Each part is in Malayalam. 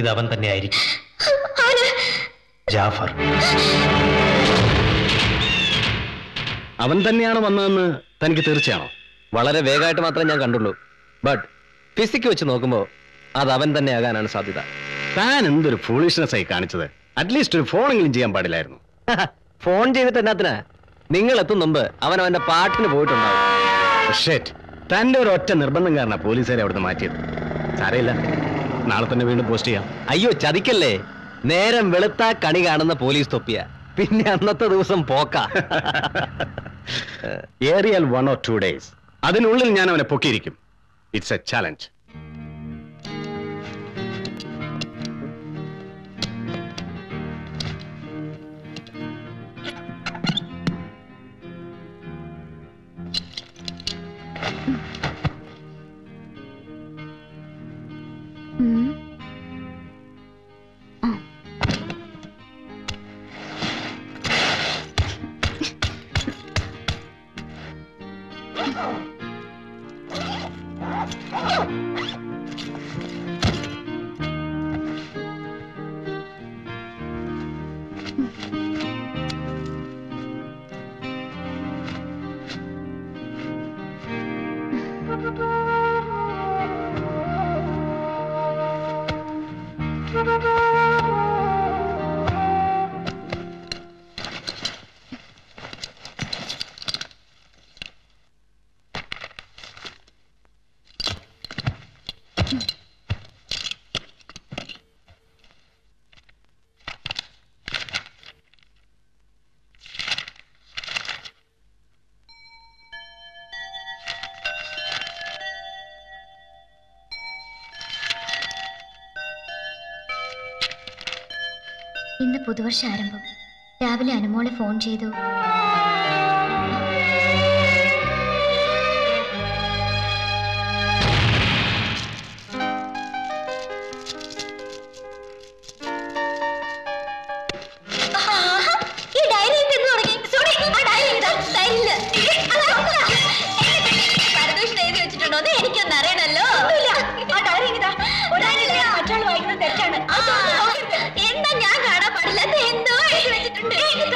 ചെയ്ത അവൻ തന്നെയായിരിക്കും. ജാഫർ. അവൻ തന്നെയാണ് വന്നതെന്ന് തനിക്ക് തീർച്ചയാണോ? വളരെ വേഗമായിട്ട് മാത്രമേ ഞാൻ കണ്ടുള്ളൂ. ബട്ട് ഫിസിക്ക് വെച്ച് നോക്കുമ്പോൾ അത് അവൻ തന്നെ ആകാനാണ് സാധ്യത. താൻ എന്തൊരു ഫൂളിഷ്നെസ് ആയി കാണിച്ചത്. അറ്റ്ലീസ്റ്റ് ഒരു ഫോണെങ്കിലും ചെയ്യാൻ പാടില്ലായിരുന്നു. ഫോൺ ചെയ്തിട്ട് എന്നാത്തിനാ? നിങ്ങൾ എത്തും മുമ്പ് അവൻ അവന്റെ പാട്ടിന് പോയിട്ടുണ്ടാവും. ഷേറ്റ്, തന്റെ ഒരു ഒറ്റ നിർബന്ധം കാരണം പോലീസുകാരെ അവിടുന്ന് മാറ്റിയത്. സാരമില്ല, നാളെ തന്നെ വീണ്ടും പോസ്റ്റ് ചെയ്യാം. അയ്യോ ചതിക്കല്ലേ, നേരം വെളുത്താ കണി കാണുന്ന പോലീസ് തൊപ്പിയ, പിന്നെ അന്നത്തെ ദിവസം പോക്ക. ഏറിയാൽ 1 or 2 days. അതിനുള്ളിൽ ഞാൻ അവനെ പൊക്കിയിരിക്കും. It's A challenge. ഇന്ന് പുതുവർഷ ആരംഭം. രാവിലെ അനുമോളെ ഫോൺ ചെയ്തു. എനിക്കൊന്നും അറിയണല്ലോ. എന്താ ഞാൻ കാണാൻ പാടില്ല? എന്തോ എഴുതി വെച്ചിട്ടുണ്ട്.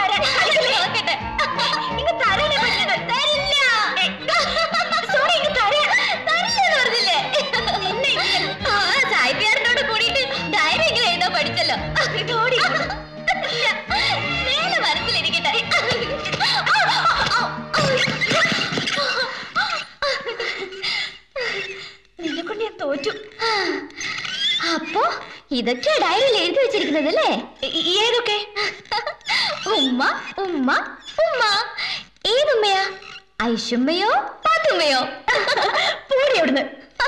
സായിപ്പിയാറിനോട് കൂടിയിട്ട് ഡയറി എങ്കിലും എഴുതാൻ പഠിച്ചല്ലോ. നേരെ മനസ്സിലിരിക്കട്ടെ. നിന്നെക്കൊണ്ട് ഞാൻ തോറ്റു. അപ്പോ ഇതൊക്കെ ഡയറിയിൽ എഴുതി വെച്ചിരിക്കുന്നതല്ലേ? ഏതൊക്കെ? ഉമ്മ ഉമ്മ ഉമ്മ. ഏതുമ്മയാ? ഐഷുമ്മയോ പാത്തുമ്മയോ? പൂടി അവിടുന്ന്.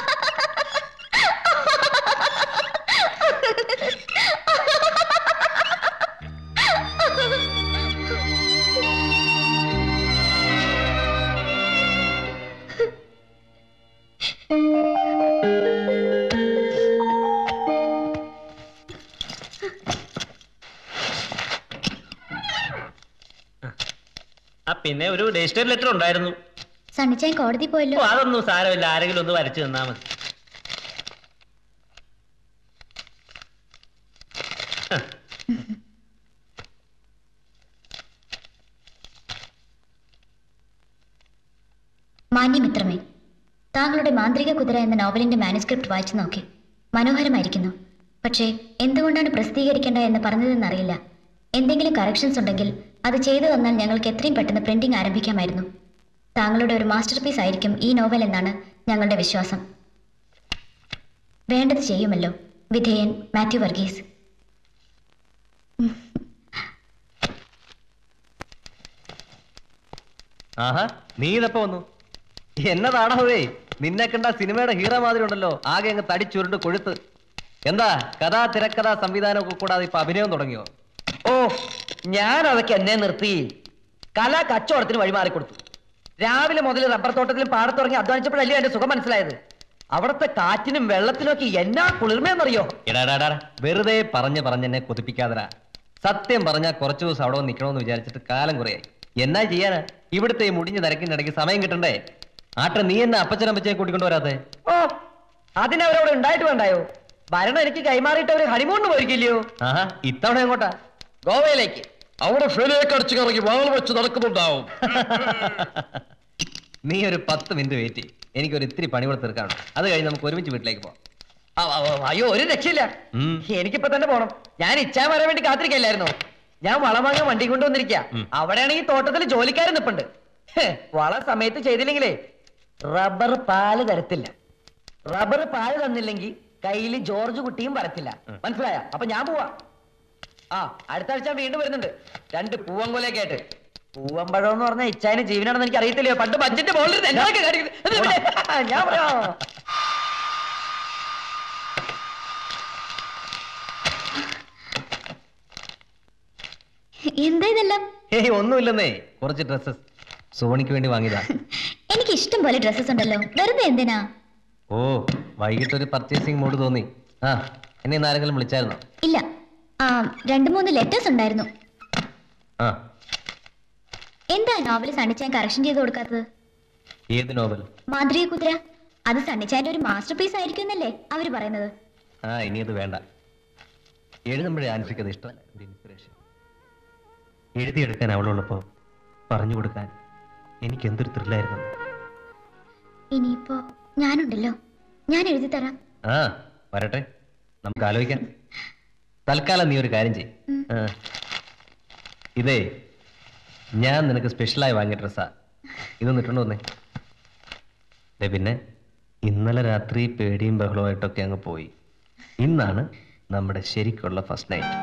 പിന്നെ ഒരു രജിസ്റ്റർ ലെറ്റർ ഉണ്ടായിരുന്നു. സണ്ണിച്ചാൻ കോടതി പോയല്ലോ. അതൊന്നും സാരമില്ല, ആരെങ്കിലും ഒന്ന് വരച്ചു തന്നാ മതി. മാന്യമിത്രമേ, താങ്കളുടെ മാന്ത്രിക കുതിര എന്ന നോവലിന്റെ മാനുസ്ക്രിപ്റ്റ് വായിച്ചു നോക്കി. മനോഹരമായിരിക്കുന്നു. പക്ഷേ എന്തുകൊണ്ടാണ് പ്രസിദ്ധീകരിക്കേണ്ട എന്ന് പറഞ്ഞതെന്നറിയില്ല. എന്തെങ്കിലും കറക്ഷൻസ് ഉണ്ടെങ്കിൽ അത് ചെയ്തു തന്നാൽ ഞങ്ങൾക്ക് എത്രയും പെട്ടെന്ന് പ്രിന്റിംഗ് ആരംഭിക്കാമായിരുന്നു. താങ്കളുടെ ഒരു മാസ്റ്റർ പീസ് ആയിരിക്കും ഈ നോവൽ എന്നാണ് ഞങ്ങളുടെ വിശ്വാസം. വേണ്ടത് ചെയ്യുമല്ലോ. വിധേയൻ, മാത്യു വർഗീസ്. ആഹാ, നീ ഇതപ്പോ വന്നു. എന്നതാണേ, നിന്നെ കണ്ട സിനിമയുടെ ഹീറോ മാതിരി ഉണ്ടല്ലോ, ആകെ അങ്ങ് തടിച്ചുരുണ്ട് കൊഴുത്ത്. എന്താ കഥാ തിരക്കഥ സംവിധാനമൊക്കെ കൂടാതെ ഇപ്പൊ അഭിനയം തുടങ്ങിയോ? ഓ, ഞാൻ അതൊക്കെ എന്നെ നിർത്തി കലാ കച്ചവടത്തിന് വഴിമാറിക്കൊടുത്തു. രാവിലെ മുതൽ റബ്ബർ തോട്ടത്തിലും പാടത്തുറങ്ങി അധ്വാനിച്ചപ്പോഴല്ലേ എന്റെ സുഖം മനസ്സിലായത്. അവിടത്തെ കാറ്റിനും വെള്ളത്തിനും ഒക്കെ എന്നാ കുളിർമയെന്നറിയോ? എടാടാടാ, വെറുതെ പറഞ്ഞെന്നെ കൊതിപ്പിക്കാതരാ. സത്യം പറഞ്ഞാൽ കുറച്ചു ദിവസം അവിടെ നിൽക്കണമെന്ന് വിചാരിച്ചിട്ട് കാലം കുറയായി. എന്നാ ചെയ്യാനാ? ഇവിടുത്തെ മുടിഞ്ഞ തിരക്കിനിടയ്ക്ക് സമയം കിട്ടണ്ടേ? ആട്ടെ, നീ എന്നെ അപ്പച്ചനപ്പച്ചയെ കൂട്ടിക്കൊണ്ടു വരാതെ? ഓ, അതിനവരവിടെ ഉണ്ടായിട്ട് വേണ്ടായോ? ഭരണം എനിക്ക് കൈമാറിയിട്ട് അവര് ഹണിമൂണിന് പോയിരിക്കില്ലയോ? ആഹാ, ഇത്തവണ എങ്ങോട്ടാ? ഗോവയിലേക്ക്. അവിടെ ഫെയിലേക്ക് അടിച്ചു കറങ്ങി വാൾ വെച്ച് നടക്കുന്നുണ്ടാവും. നീ ഒരു 10 മിനിറ്റ് വെയിറ്റ് ചെയ്യും. എനിക്കൊരു ഇത്തിരി പണി കൂടെ തീർക്കാണ്. അത് കഴിഞ്ഞ് നമുക്ക് ഒരുമിച്ച് വീട്ടിലേക്ക് പോവാം. അയ്യോ, ഒരു രക്ഷയില്ല. എനിക്കിപ്പോ തന്നെ പോണം. ഞാൻ ഇച്ഛാൻ വരാൻ വേണ്ടി കാത്തിരിക്കല്ലായിരുന്നു. ഞാൻ വളം വാങ്ങാൻ വണ്ടി കൊണ്ടുവന്നിരിക്കുക. അവിടെയാണെങ്കിൽ തോട്ടത്തിൽ ജോലിക്കാരൻ നിപ്പുണ്ട്. വള സമയത്ത് ചെയ്തില്ലെങ്കിലേ റബ്ബർ പാല് തരത്തില്ല. റബ്ബർ പാല് തന്നില്ലെങ്കിൽ കയ്യിൽ ജോർജ് കുട്ടിയും വരത്തില്ല. മനസ്സിലായ? അപ്പൊ ഞാൻ പോവാ. അടുത്ത ആഴ്ച വീണ്ടും വരുന്നുണ്ട്. 2 പൂവൻകൊലയൊക്കെ ആയിട്ട്. പൂവമ്പഴം എന്ന് പറഞ്ഞാൽ ഇച്ചാന് ജീവനാണെന്ന് എനിക്ക് അറിയത്തില്ലയോ. പണ്ട് ബഡ്ജറ്റ് ബോളിൽ ഞാൻ പറയാ. എന്താ ഇതെല്ലാം? ഒന്നുമില്ലെന്നേ, കുറച്ച് ഡ്രസ്സസ് സോണിക്ക് വേണ്ടി വാങ്ങിയതാ. എനിക്ക് ഇഷ്ടം പോലെ ഡ്രസ്സസ് ഉണ്ടല്ലോ, വെറുതെ എന്തിനാ? ഓ, വൈകിട്ടൊരു പർച്ചേസിംഗ് മൂഡ് തോന്നി. എന്നെ ഇന്ന് ആരെങ്കിലും വിളിച്ചായിരുന്നോ? ഇല്ല, 2-3 ലെറ്റേഴ്സ് ഉണ്ടായിരുന്നു. എന്താ നോവൽ സണ്ണിച്ചാൻ കറക്ഷൻ ചെയ്ത് കൊടുക്കാത്തത്? ഏത് നോവൽ? മാന്ത്രിക കുതിര. അത് സണ്ണിച്ചാന്റെ ഒരു മാസ്റ്റർ പീസ് ആയിരിക്കും എന്നല്ലേ അവര് പറയുന്നത്. ഇനി അത് വേണ്ട. എഴുതുമ്പോഴേ ആൻസിക്കത് ഇഷ്ടമല്ല. ഇൻസ്പിറേഷൻ എഴുതിയെടുക്കാൻ അവളുള്ളപ്പോ പറഞ്ഞു കൊടുക്കാൻ എനിക്ക് എന്തൊരു ത്രില്ലായിരുന്നു. ഇനിയിപ്പോ ഞാനുണ്ടല്ലോ, ഞാൻ എഴുതി തരാം. വരട്ടെ, നമുക്ക് ആലോചിക്കാം. തൽക്കാലം നീ ഒരു കാര്യം ചെയ്യും. ഇതേ ഞാൻ നിനക്ക് സ്പെഷ്യലായി വാങ്ങിയ ഡ്രസ്സാ. ഇതൊന്ന് ഇട്ടുണ്ടോ വന്നേ. പിന്നെ ഇന്നലെ രാത്രി പേടിയും ബഹളമായിട്ടൊക്കെ അങ്ങ് പോയി. ഇന്നാണ് നമ്മുടെ ശരിക്കുള്ള ഫസ്റ്റ് നൈറ്റ്.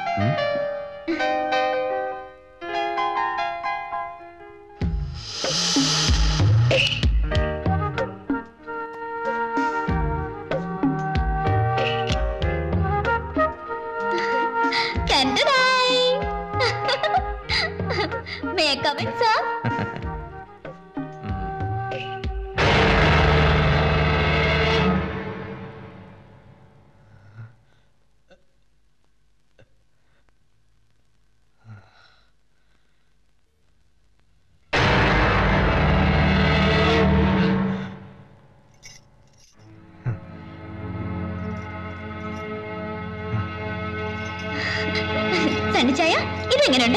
ഇതെങ്ങനെയുണ്ട്?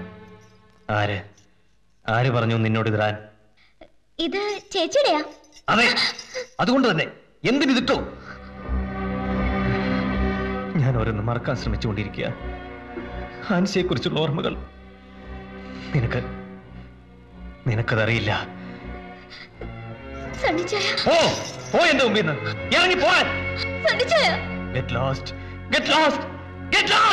ആര് പറഞ്ഞു നിന്നോട് ഇതിടാൻ? ഇത് ചേച്ചിയുടെയാ? അതെ, അതുകൊണ്ട് തന്നെ എന്തിനിട്ടോ ഞാൻ ഓരോന്ന് മറക്കാൻ ശ്രമിച്ചുകൊണ്ടിരിക്കുക. ഹാൻസിയെ കുറിച്ചുള്ള ഓർമ്മകൾ. നിനക്കതറിയില്ല. എന്റെ മുമ്പിൽ നിന്ന് ഇറങ്ങി പോവാൻ. Get lost. Get lost. Get lost.